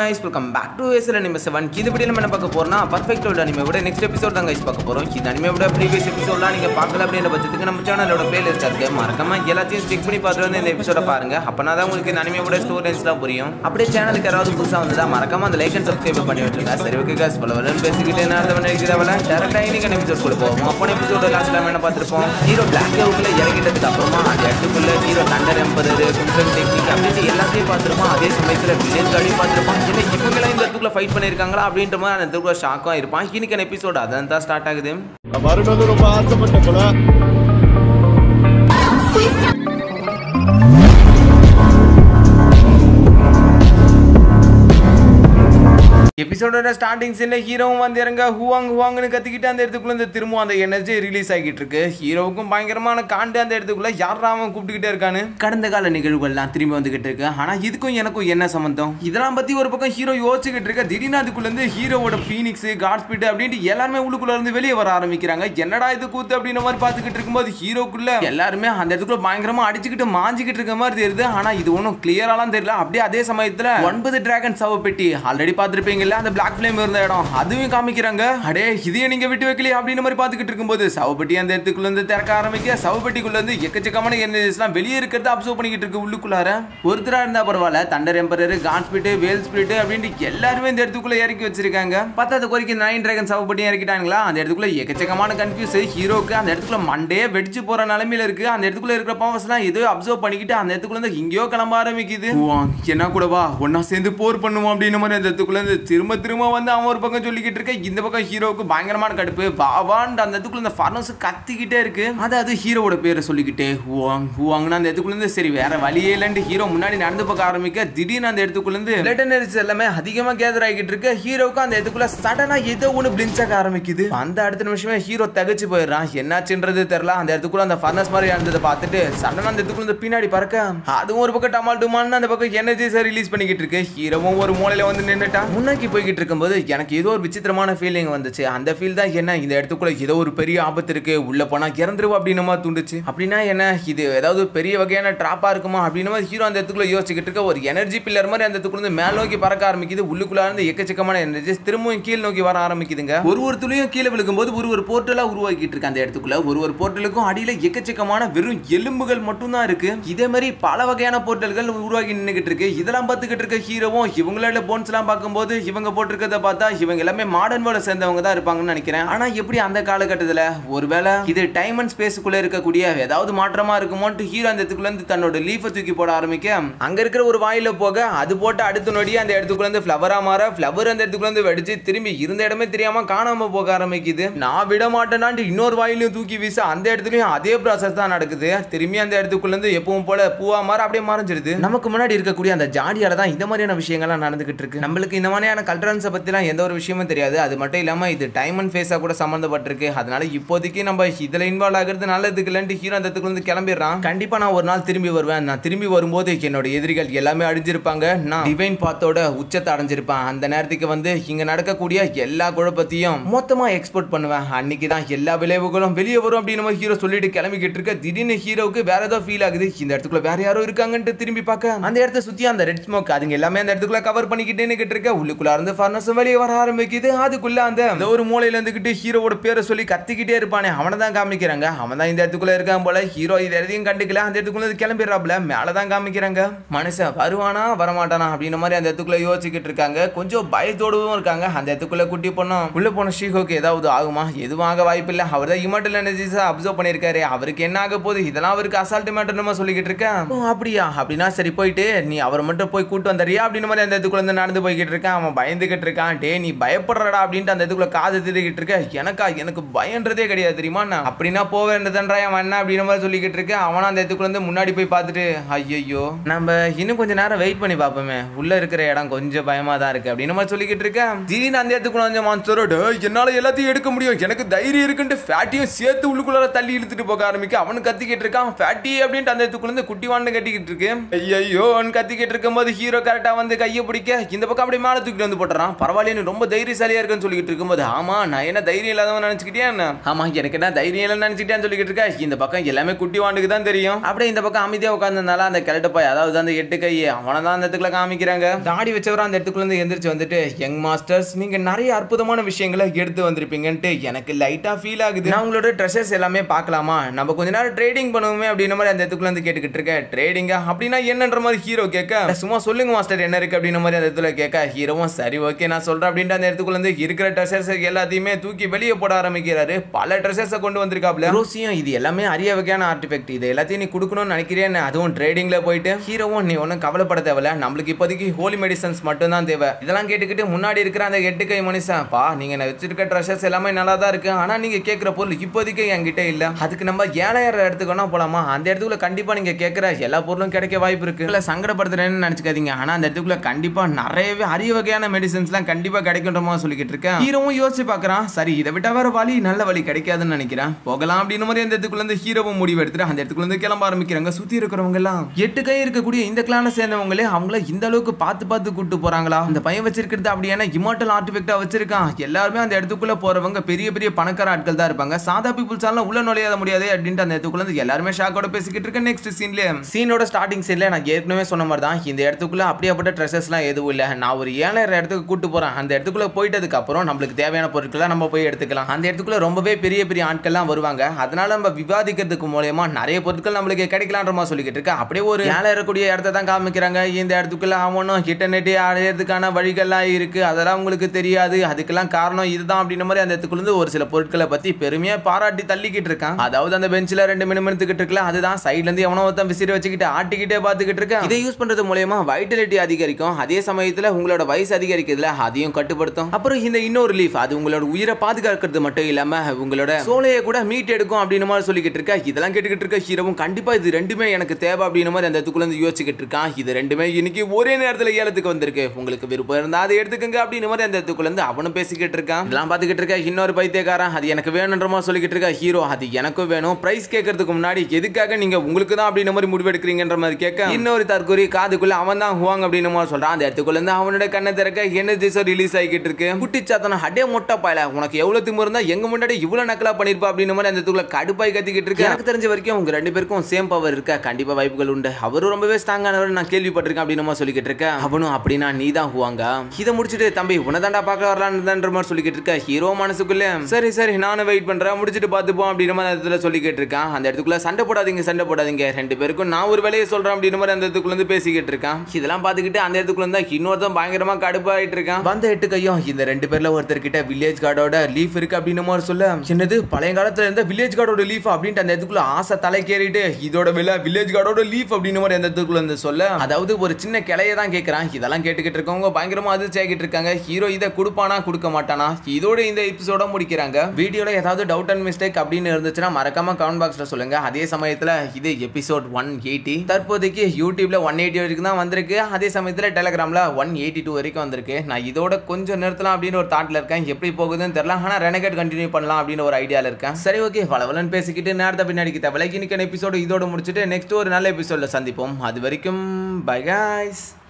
guys, welcome back to episode number 7. இந்த வீடியோல நம்ம என்ன பார்க்க போறோம்னா பெர்ஃபெக்ட் அனிமேவோட நெக்ஸ்ட் எபிசோட் தான் guys பார்க்க போறோம். இந்த அனிமேவோட previous எபிசோட்லாம் நீங்க பார்க்கல அப்படின்ற பட்சத்துக்கு நம்ம சேனலோட பிளேலிஸ்ட் இருக்கு. மறக்காம எல்லாத்தையும் செக் பண்ணி பார்த்துட்டு வந்து இந்த எபிசோட பாருங்க. அப்பனா தான் உங்களுக்கு இந்த அனிமேவோட ஸ்டோரிஸ்லாம் புரியும். அப்படியே சேனலுக்கு யாராவது புதுசா வந்தா மறக்காம அந்த லைக் அண்ட் சப்ஸ்கிரைப் பண்ணி விட்டுருங்க. சரி ஓகே guys, பலவலன் பேசிக்கிட்டே நான் அத நினைக்கிறவள டைரக்டா இன்னைக்கு எபிசோட் கூட போவோம். அப்போ எபிசோட லாஸ்ட் டைம் என்ன பார்த்திருப்போம்? ஹீரோ பிளாக் ஹவுஸ்ல இறங்கிட்டதுக்கு அப்புறமா அந்த இடத்துக்குள்ள ஹீரோ தண்டர் எம்பரர் குண்டல் டெக்னிக் அப்படி எல்லாத்தையும் பார்த்திருப்போம். அதே சமயத்துல வில்லன் காடி பார்த்திருப்போம். இல்ல இவங்களே இந்த இடத்துக்குள்ள ஃபைட் பண்ணிருக்காங்களா அப்படின்ற மாதிரி அந்த இடத்துக்குள்ள ஷாக்கா இருப்பான். இன்னைக்கு எபிசோட் அதான் தான் ஸ்டார்ட் ஆகுது. வரும்போது ரொம்ப ஆசைப்பட்ட போல எபிசோடோட ஸ்டார்டிங் சீன்ல ஹீரோவும் வந்து இறங்க ஹுவாங்னு கத்திக்கிட்டு அந்த இடத்துக்குள்ள திரும்ப அந்த எனர்ஜி ரிலீஸ் ஆகிட்டு இருக்கு. ஹீரோவுக்கும் பயங்கரமான காண்டு அந்த இடத்துக்குள்ள யாரா அவன் கூப்பிட்டுக்கிட்டே இருக்கான்னு கடந்த கால நிகழ்வுகள்லாம் திரும்பி வந்துகிட்டு இருக்கு. ஆனா இதுக்கும் எனக்கும் என்ன சம்பந்தம்? இதெல்லாம் பத்தி ஒரு பக்கம் ஹீரோ யோசிச்சுக்கிட்டு இருக்க. திடீர்னு அதுக்குள்ள இருந்து ஹீரோவோட பீனிக்ஸ் காட் ஸ்பீட் அப்படின்ட்டு எல்லாருமே உள்ளுக்குள்ள இருந்து வெளியே வர ஆரம்பிக்கிறாங்க. என்னடா இது கூத்து அப்படின்ற மாதிரி பாத்துக்கிட்டு இருக்கும்போது ஹீரோக்குள்ள எல்லாருமே அந்த இடத்துக்குள்ள பயங்கரமா அடிச்சுக்கிட்டு மாஞ்சிக்கிட்டு இருக்க மாதிரி தெரியுது. ஆனா இது ஒன்றும் கிளியராலாம் தெரியல. அப்படியே அதே சமயத்துல 9 டிராகன் சவ பெட்டி ஆல்ரெடி பாத்துருப்பீங்க, அந்த பிளாக் ஃப்ளேம் இருந்த இடம் அதுவும் காமிக்கிறாங்க. அடே இதையே நீங்க விட்டு வைக்கலையே அப்படின்னு மாதிரி பாத்துக்கிட்டு இருக்கும்போது சவப்பெட்டி அந்த இடத்துக்குள்ள இருந்து திறக்க ஆரம்பிக்க. சவப்பெட்டிக்குள்ள இருந்து எக்கச்சக்கமான எனர்ஜிஸ்லாம் வெளியே இருக்கிறத அப்சர்வ் பண்ணிக்கிட்டு இருக்கு. உள்ளுக்குள்ளார ஒருத்தரா இருந்தா பரவாயில்ல, தண்டர் எம்பரர் கான் ஸ்பிரிட் வேல் ஸ்பிரிட் அப்படின்னு எல்லாருமே இந்த இடத்துக்குள்ள இறக்கி வச்சிருக்காங்க. பத்தாவது குறைக்கு 9 டிராகன் சவப்பெட்டி இறக்கிட்டாங்களா. அந்த இடத்துக்குள்ள எக்கச்சக்கமான கன்ஃபியூஸ். ஹீரோக்கு அந்த இடத்துக்குள்ள மண்டே வெடிச்சு போற நிலைமையில இருக்கு. அந்த இடத்துக்குள்ள இருக்கிற பவர்ஸ் எல்லாம் ஏதோ அப்சர்வ் பண்ணிக்கிட்டு அந்த இடத்துக்குள்ள இருந்து இங்கேயோ கிளம்ப ஆரம்பிக்குது. என்ன கூட வா ஒன்னா சேர்ந்து போர் பண்ணுவோம் அப்படின்னு மாதிரி அந்த இடத்துக்குள்ள இருந்து திரும்ப வந்து அவன் ஒரு பக்கம் சொல்லிக்கிட்டு இருக்க. இந்த பக்கம் ஹீரோவுக்கு பயங்கரமான கடுப்பு. வாவான் அந்த இடத்துக்குள்ள இந்த ஃபர்னஸ் கத்திக்கிட்டே இருக்கு. அதாவது ஹீரோவோட பேரை சொல்லிக்கிட்டே ஹுவாங்னு அந்த இடத்துக்குள்ள இருந்து சரி வேற வழியே இல்லைன்னு ஹீரோ முன்னாடி நடந்து பார்க்க ஆரம்பிக்க. திடீர்னு அந்த இடத்துக்குள்ள இருந்து லெட்டனரிஸ் எல்லாமே அதிகமா கேதர் ஆகிட்டு இருக்கு. ஹீரோவுக்கு அந்த இடத்துக்குள்ள சடனா ஏதோ ஒன்று பிளின்ச் ஆக ஆரம்பிக்குது. அந்த அடுத்த நிமிஷமே ஹீரோ தகச்சு போயிடுறான். என்னாச்சுன்றது தெரியல. அந்த இடத்துக்குள்ள அந்த ஃபர்னஸ் மாதிரி இருந்ததை பார்த்துட்டு சடனா அந்த இடத்துக்குள்ள இருந்து பின்னாடி பறக்க அதுவும் ஒரு பக்கம் டமால் டுமான்னு அந்த பக்கம் எனர்ஜிஸை ரிலீஸ் பண்ணிக்கிட்டு இருக்கு. ஹீரோவும் ஒரு மூலையில வந்து நின்னுட்டான். முன்னாடி போய்கிட்டு இருக்கும்போது எனக்கு ஏதோ ஒரு விசித்திரமான ஃபீலிங் வந்துச்சு. அந்த ஃபீல் தான் என்ன, இந்த இடத்துக்குள்ள ஏதோ ஒரு பெரிய ஆபத்து இருக்கு, உள்ள போனா இறந்துருவா அப்படின்னு மாதிரி தூண்டுச்சு. அப்படின்னா என்ன, இது ஏதாவது பெரிய வகையான டிராப்பா இருக்குமா அப்படின்னு மாதிரி ஹீரோ அந்த இடத்துக்குள்ள யோசிச்சுக்கிட்டு இருக்க. ஒரு எனர்ஜி பில்லர் மாதிரி அந்த இடத்துக்குள்ள இருந்து மேல் நோக்கி பறக்க ஆரம்பிக்குது. உள்ளுக்குள்ள இருந்து எக்கச்சக்கமான எனர்ஜி திரும்பவும் கீழ் நோக்கி வர ஆரம்பிக்குதுங்க. ஒரு துளியும் கீழே விழுகும்போது ஒரு போர்ட்டலா உருவாக்கிட்டு இருக்கு. அந்த இடத்துக்குள்ள ஒரு போர்ட்டலுக்கும் அடியில எக்கச்சக்கமான வெறும் எலும்புகள் மட்டும் தான் இருக்கு. இதே மாதிரி பல வகையான போர்ட்டல்கள் உருவாக்கி நின்னுகிட்டு இருக்கு. இதெல்லாம் பார்த்துக்கிட்டு இருக்க ஹீரோவும் இவங்களோட போன்ஸ் எல்லாம் பார்க்கும்போது இவங்க போட்டிருக்கிறத பார்த்தா இவங்க எல்லாமே மாடர்ன் வேர்ல்ட் சேர்ந்தவங்க தான் இருப்பாங்கன்னு நினைக்கிறேன். ஆனா எப்படி அந்த காலகட்டத்துல ஒருவேளை இது டைம் அண்ட் ஸ்பேஸ்க்குள்ள இருக்கக்கூடிய ஏதாவது மாற்றமா இருக்குமோன்னு ஹீரோ அந்த இடத்துக்குள்ள இருந்து தன்னோட லீஃபை தூக்கி போட ஆரம்பிக்க அங்க இருக்கிற ஒரு வாயில போக அது போட்டு அடுத்த நொடியே அந்த இடத்துக்குள்ள இருந்து ஃப்ளவரா மாற ஃப்ளவர் அந்த இடத்துக்குள்ள இருந்து வெடிச்சு திரும்பி இருந்த இடமே தெரியாம காணாம போக ஆரம்பிக்குது. நான் விட மாட்டேனான்ட்டு இன்னொரு வாயிலையும் தூக்கி வீச அந்த இடத்துலயும் அதே ப்ராசஸ் தான் நடக்குது. திரும்பி அந்த இடத்துக்குள்ள இருந்து எப்பவும் போல பூவா மாற அப்படியே மறைஞ்சிருது. நமக்கு முன்னாடி இருக்கக்கூடிய அந்த ஜாடியால தான் இந்த மாதிரியான விஷயங்கள்லாம் நடந்துகிட்டு இருக்கு. நம்மளுக்கு இந்த மாதிரியான கல்ச்சரல்ஸை பத்திலாம் எந்த ஒரு விஷயமும் தெரியாது. அது மட்டும் இல்லாம இது டைம் அண்ட் ஃபேஸா கூட சம்பந்தப்பட்டிருக்கு. அதனால இப்போதைக்கு நம்ம இதுல இன்வால்வ் ஆகிறது நல்லதுக்கு இல்லைன்னு ஹீரோ அந்த இடத்துக்குள்ள இருந்து கிளம்பிடுறான். கண்டிப்பா நான் ஒரு நாள் திரும்பி வருவேன். நான் திரும்பி வரும்போது என்னோட எதிரிகள் எல்லாமே அழிஞ்சிருப்பாங்க. நான் டிவைன் பாத்தோட உச்சத்தை அடைஞ்சிருப்பேன். அந்த நேரத்துக்கு வந்து இங்க நடக்கக்கூடிய எல்லா குழப்பத்தையும் மொத்தமா எக்ஸ்போர்ட் பண்ணுவேன். அன்னைக்கு தான் எல்லா விளைவுகளும் வெளியே வரும் அப்படின்னு ஹீரோ சொல்லிட்டு கிளம்பிக்கிட்டு இருக்க. திடீர்னு ஹீரோவுக்கு வேற ஏதோ ஃபீல் ஆகுது. இந்த இடத்துக்குள்ள வேற யாரோ இருக்காங்கன்னு திரும்பி பார்க்க அந்த இடத்த சுத்தி அந்த ரெட் ஸ்மோக் அதுங்க எல்லாமே அந்த இடத்துக்குள்ள கவர் பண்ணிக்கிட்டே இருக்க. உள்ளுக்குள்ள இருந்து ஃபர்னஸ் வெளியே வர ஆரம்பிக்குது. அதுக்குள்ள அந்த ஒரு மூலையில இருந்துகிட்டு ஹீரோவோட பேரை சொல்லி கத்திக்கிட்டே இருப்பானே அவனை தான் காமிக்கிறாங்க. அவன் தான் இந்த இடத்துக்குள்ள இருக்கான் போல. ஹீரோ இது எதையும் கண்டுக்கல. அந்த இடத்துக்குள்ள கிளம்பிடுறாப்ல. மேலதான் காமிக்கிறாங்க. மனுஷன் வருவானா வரமாட்டானா அப்படின்னு மாதிரி அந்த இடத்துக்குள்ள யோசிச்சுக்கிட்டு இருக்காங்க. கொஞ்சம் பயத்தோடவும் இருக்காங்க. அந்த இடத்துக்குள்ள குட்டி பொண்ணும் உள்ள போன ஷீஹோக்கு ஏதாவது ஆகுமா? எதுவும் ஆக வாய்ப்பு இல்லை. அவர் தான் இமர்டல் எனர்ஜிஸ் அப்சர்வ் பண்ணிருக்காரு. அவருக்கு என்ன ஆக போகுது? இதெல்லாம் அவருக்கு அசால்ட் மேட்டர் நம்ம சொல்லிக்கிட்டு இருக்கேன். அப்படியா? அப்படின்னா சரி போயிட்டு நீ அவரை மட்டும் போய் கூட்டு வந்தறியா அப்படின்னு மாதிரி அந்த இடத்துக்குள்ள இருந்து நடந்து போய்கிட்டு இருக்கான். அவன் பயந்துகிட்டு இருக்கான். டே நீ பயப்படுறடா அப்படின்ட்டு அந்த இடத்துக்குள்ள காது திரிக்கிட்டு இருக்க. எனக்கு பயன்றதே கிடையாது தெரியுமா? நான் அப்படின்னா போக வேண்டியதுன்றா அவன் என்ன அப்படின்னு மாதிரி சொல்லிக்கிட்டு இருக்கேன். அவனா அந்த இடத்துக்குள்ள இருந்து முன்னாடி போய் பார்த்துட்டு ஐயோ நம்ம இன்னும் கொஞ்சம் நேரம் வெயிட் பண்ணி பார்ப்போமே, உள்ள இருக்கிற இடம் கொஞ்சம் பயமா தான் இருக்கு அப்படின்னு மாதிரி சொல்லிக்கிட்டு இருக்கேன். திடீர்னு அந்த இடத்துக்குள்ள வந்து மான்ஸ்டரோட என்னால எல்லாத்தையும் எடுக்க முடியும், எனக்கு தைரியம் இருக்குன்ட்டு ஃபேட்டியும் சேர்த்து உள்ளுக்குள்ள தள்ளி இழுத்துட்டு போக ஆரம்பிக்க. அவனு கத்திக்கிட்டு இருக்கான். ஃபேட்டி அப்படின்ட்டு அந்த இடத்துக்குள்ள இருந்து குட்டி வாண்டு கட்டிக்கிட்டு இருக்கு. ஐயோ அவன் கத்திக்கிட்டு இருக்கும்போது ஹீரோ கரெக்டா வந்து கையை பிடிக்க இந்த பக்கம் அப்படியே மேல தூக்கிட்டு தூக்கிட்டு வந்து போட்டுறான். பரவாயில்ல, நீ ரொம்ப தைரியசாலியா இருக்குன்னு சொல்லிட்டு இருக்கும்போது, ஆமா நான் என்ன தைரியம் இல்லாதவன் நினைச்சுக்கிட்டியா என்ன? ஆமா எனக்கு என்ன தைரியம் இல்லைன்னு நினைச்சுக்கிட்டேன்னு சொல்லிட்டு இருக்கா. இந்த பக்கம் எல்லாமே குட்டி வாண்டுக்கு தான் தெரியும். அப்படியே இந்த பக்கம் அமைதியா உட்கார்ந்ததுனால அந்த கிழட்டு போய், அதாவது அந்த 8 கை அவனை தான் அந்த இடத்துக்குள்ள காமிக்கிறாங்க. தாடி வச்சவர அந்த இடத்துக்குள்ள இருந்து எந்திரிச்சு வந்துட்டு, யங் மாஸ்டர்ஸ் நீங்க நிறைய அற்புதமான விஷயங்களை எடுத்து வந்திருப்பீங்கன்ட்டு எனக்கு லைட்டா ஃபீல் ஆகுது. நான் உங்களோட ட்ரெஷர்ஸ் எல்லாமே பார்க்கலாமா? நம்ம கொஞ்ச நேரம் ட்ரேடிங் பண்ணுவோமே அப்படின்ற மாதிரி அந்த இடத்துக்குள்ள இருந்து கேட்டுக்கிட்டு இருக்க. ட்ரேடிங்கா அப்படின்னா என்னன்ற மாதிரி ஹீரோ கேட்க, சும்மா சொல்லுங்க மாஸ்டர் என்ன இருக்கு அப்படின்ற மாதிரி அந்த இடத்துல கேட்க, ஹீரோவும் சரி ஓகே நான் சொல்றேன் அப்படின்ட்டு அந்த இடத்துக்குள்ள இருந்து இருக்கிற ட்ரெஷர்ஸ் எல்லாத்தையுமே தூக்கி வெளியே போட ஆரம்பிக்கிறாரு. பல ட்ரெஷர்ஸை கொண்டு வந்திருக்காப்ல. ரோசியும் இது எல்லாமே அரிய வகையான ஆர்டிஃபெக்ட், இது எல்லாத்தையும் நீ கொடுக்கணும்னு நினைக்கிறேன். அதுவும் ட்ரேடிங்ல போயிட்டு ஹீரோவும், நீ ஒன்றும் கவலைப்பட தேவையில்ல, நம்மளுக்கு இப்போதைக்கு ஹோலி மெடிசன்ஸ் மட்டும் தான் தேவை. இதெல்லாம் கேட்டுக்கிட்டு முன்னாடி இருக்கிற அந்த 8 கை மனுஷன், பா நீங்க வச்சிருக்க ட்ரெஷர்ஸ் எல்லாமே நல்லா தான் இருக்கு, ஆனா நீங்க கேட்கிற பொருள் இப்போதைக்கு என்கிட்ட இல்ல. அதுக்கு நம்ம 7000 இடத்துக்கு போலாமா? அந்த இடத்துக்குள்ள கண்டிப்பா நீங்க கேட்கிற எல்லா பொருளும் கிடைக்க வாய்ப்பு இருக்கு. இல்ல சங்கடப்படுத்துறேன்னு நினைச்சுக்காதீங்க, ஆனா அந்த இடத்துக்குள்ள கண்டிப்பா நிறையவே அரிய வகையான மெடிசன்ஸ் எல்லாம் கண்டிப்பா கிடைக்கும்ன்றமா சொல்லிக்கிட்டு இருக்கேன். ஹீரோவும் யோசிச்சு பாக்குறான், சரி இதை விட்டா வேற வழி நல்ல வழி கிடைக்காதுன்னு நினைக்கிறேன், போகலாம் அப்படின்னு மாதிரி அந்த இடத்துக்குள்ள இருந்து ஹீரோவும் முடிவு எடுத்துட்டு அந்த இடத்துக்குள்ள இருந்து கிளம்ப ஆரம்பிக்கிறாங்க. சுத்தி இருக்கிறவங்க எல்லாம் 8 கை இருக்கக்கூடிய இந்த கிளான சேர்ந்தவங்களே அவங்கள இந்த அளவுக்கு பார்த்து கூட்டு போறாங்களா? அந்த பையன் வச்சிருக்கிறது அப்படியான இமார்டல் ஆர்டிஃபெக்டா வச்சிருக்கான். எல்லாருமே அந்த இடத்துக்குள்ள போறவங்க பெரிய பெரிய பணக்கார ஆட்கள் தான் இருப்பாங்க, சாதா பீப்புள்ஸ் எல்லாம் உள்ள நுழையாத முடியாது அப்படின்ட்டு அந்த இடத்துக்குள்ள இருந்து எல்லாருமே ஷாக்கோட பேசிக்கிட்டு இருக்க. நெக்ஸ்ட் சீனோட ஸ்டார்டிங் சீன்ல நான் ஏற்கனவே சொன்ன மாதிரி தான் இந்த இடத்துக்குள்ள அப்படியாப்பட்ட ட்ரெஸ்ஸஸ் எல்லாம் எதுவும் இல்ல. நான் ஒரு 7000 இடத்துக்கு கூட்டு போறேன். அந்த இடத்துக்குள்ள போயிட்டதுக்கு அப்புறம் நம்மளுக்கு தேவையான பொருட்களை நம்ம போய் எடுத்துக்கலாம். அந்த இடத்துக்குள்ள ரொம்பவே பெரிய பெரிய ஆட்கள்லாம் வருவாங்க, அதனால நம்ம விவாதிக்கிறதுக்கு மூலமா நிறைய பொருட்கள் நம்மளுக்கு கிடைக்கலான்ற மாதிரி சொல்லிக்கிட்டு இருக்க. அப்படியே ஒரு 7000 கூடிய இடத்தை தான் காமிக்கிறாங்க. இந்த இடத்துக்குள்ள அவனும் இன்டர்நெட் அடையிறதுக்கான வழிகள்லாம் இருக்கு, அதெல்லாம் உங்களுக்கு தெரியாது, அதுக்கெல்லாம் காரணம் இதுதான் அப்படின்ற மாதிரி அந்த இடத்துக்குள்ள இருந்து ஒரு சில பொருட்களை பத்தி பெருமையா பாராட்டி தள்ளிக்கிட்டு இருக்கான். அதாவது அந்த பெஞ்சில 2 மினிமத்துக்கிட்டு இருக்கல, அதுதான் சைட்ல இருந்து எவனோ ஒருத்தன் விசிறி வச்சுக்கிட்டு ஆட்டிக்கிட்டே பார்த்துக்கிட்டு இருக்கான். இதை யூஸ் பண்றது மூலமா வைட்டலிட்டி அதிகரிக்கும், அதே சமயத்துல உங்களோட வயசு அதிகரிக்கிறதுல அதையும் கட்டுப்படுத்தும். அப்புறம் இந்த இன்னொரு லீஃப் அது உங்களோட உயிரை பாதுகாக்கிறது மட்டும் இல்லாம உங்களோட சோலையை கூட மீட் எடுக்கும் அப்படின்னு மாதிரி சொல்லிக்கிட்டு இருக்க. இதெல்லாம் கேட்டுக்கிட்டு இருக்க ஹீரோவும் கண்டிப்பா இது ரெண்டுமே எனக்கு தேவை அப்படின்னு மாதிரி அந்த இடத்துக்குள்ள இருந்து யோசிச்சுக்கிட்டு இருக்கான். இது ரெண்டுமே இன்னைக்கு ஒரே நேரத்துல ஏலத்துக்கு வந்திருக்கு, உங்களுக்கு விருப்பம் இருந்தா அதை எடுத்துக்கங்க அப்படின்னு மாதிரி அந்த இடத்துக்குள்ள இருந்து அவனும் பேசிக்கிட்டு இருக்கான். இதெல்லாம் பாத்துக்கிட்டு இருக்க இன்னொரு பைத்தியக்காரன், அது எனக்கு வேணும்ன்ற மாதிரி சொல்லிக்கிட்டு இருக்க. ஹீரோ அது எனக்கும் வேணும், பிரைஸ் கேட்கறதுக்கு முன்னாடி எதுக்காக நீங்க உங்களுக்கு தான் அப்படின்னு மாதிரி முடிவு எடுக்கிறீங்கன்ற மாதிரி கேட்க, இன்னொரு தற்கொலை காதுக்குள்ள அவன் தான் ஹுவாங் அப்படின்னு மாதிரி சொல்றான். அந்த இடத்துக்குள்ள இருந்து அவனோட கண்ணை திறக்க எனர்ஜிஸர் ரிலீஸ் ஆகிட்டு இருக்கு. குட்டிச்சாத்தன அடே மொட்டை பாயல, உனக்கு எவ்வளவு திமிரு இருந்தா எங்க முன்னாடி இவ்வளவு நக்கலா பண்ணிருப்பா அப்படின்னு மாதிரி அந்த இடத்துக்குள்ள கடுப்பாய் கத்திக்கிட்டு இருக்கு. எனக்கு தெரிஞ்ச வரைக்கும் உங்க 2 பேருக்கும் சேம் பவர் இருக்கா, கண்டிப்பா வாய்ப்புகள் உண்டு, அவரும் ரொம்பவே ஸ்ட்ராங்கானவர் நான் கேள்விப்பட்டிருக்கேன் அப்படின்னு சொல்லிக்கிட்டு இருக்க. அவனும் அப்படின்னா நீ தான் ஹுவாங்க, இதை முடிச்சுட்டு தம்பி உனதாண்டா பார்க்க வரலான்னு மாதிரி சொல்லிக்கிட்டு இருக்க. ஹீரோ மனசுக்குள்ள சரி சரி நானும் வெயிட் பண்றேன், முடிச்சுட்டு பார்த்துப்போம் அப்படின்னு மாதிரி அந்த இடத்துல சொல்லிக்கிட்டு இருக்கான். அந்த இடத்துக்குள்ள சண்டை போடாதீங்க 2 பேருக்கும் நான் ஒரு வேலையை சொல்றேன் அப்படின்னு மாதிரி அந்த இடத்துக்குள்ள இருந்து பேசிக்கிட்டு இருக்கான். இதெல்லாம் பார்த்துக்கிட்டு அந்த இடத்துக்குள்ள இருந்தா இன்னொருத்தன் பயங்கரமா கடுப்பாயிட்டு இருக்கான். வந்த 8 கையும் இந்த 2 பேர்ல ஒருத்தர் கிட்ட வில்லேஜ் கார்டோட லீஃப் இருக்கு அப்படின்னு மாதிரி சொல்ல, என்னது பழைய காலத்துல இருந்த வில்லேஜ் கார்டோட லீஃப் அப்படின்ட்டு அந்த இடத்துக்குள்ள ஆசை தலைக்கேறிட்டு இதோட விலை வில்லேஜ் கார்டோட லீஃப் அப்படின்னு மாதிரி அந்த இடத்துக்குள்ள இருந்து சொல்ல, அதாவது ஒரு சின்ன கிளையை தான் கேட்கறான். இதெல்லாம் கேட்டுக்கிட்டு இருக்கவங்க பயங்கரமா அதிர்ச்சி ஆகிட்டு இருக்காங்க. ஹீரோ இதை கொடுப்பானா கொடுக்க மாட்டானா? இதோட இந்த எபிசோட முடிக்கிறாங்க. வீடியோல ஏதாவது டவுட் அண்ட் மிஸ்டேக் அப்படின்னு இருந்துச்சுன்னா மறக்காம கமெண்ட் பாக்ஸ்ல சொல்லுங்க. அதே சமயத்துல இது எபிசோட் 180 தற்போதைக்கு யூடியூப்ல 180 வரைக்கும் தான் வந்திருக்கு, அதே சமயத்துல டெலிகிராம்ல 182 வரைக்கும் வந்திருக்கு. நான் இதோட கொஞ்சம் நிறுத்தலாம் அப்படின்னு ஒரு தாட்ல இருக்கேன், எப்படி போகுதுன்னு தெரியல, ஆனா ரெனகேட் கண்டினியூ பண்ணலாம் அப்படின்னு ஒரு ஐடியால இருக்கேன். சரி ஓகே, வளவலன்னு பேசிக்கிட்டு நேரத்தை பின்னாடிக்கு தேவை. இன்னைக்கு எபிசோடு இதோட முடிச்சுட்டு நெக்ஸ்ட் ஒரு நல்ல எபிசோட்ல சந்திப்போம். அது வரைக்கும் பை गाइस.